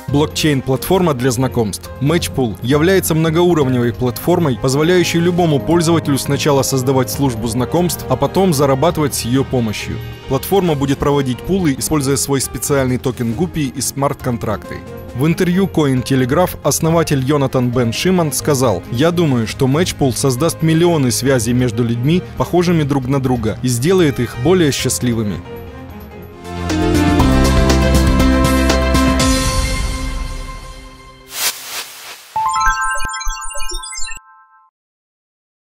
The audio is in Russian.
Блокчейн-платформа для знакомств. Matchpool является многоуровневой платформой, позволяющей любому пользователю сначала создавать службу знакомств, а потом зарабатывать с ее помощью. Платформа будет проводить пулы, используя свой специальный токен Guppy и смарт-контракты. В интервью Cointelegraph основатель Йонатан Бен Шиман сказал: «Я думаю, что Matchpool создаст миллионы связей между людьми, похожими друг на друга, и сделает их более счастливыми».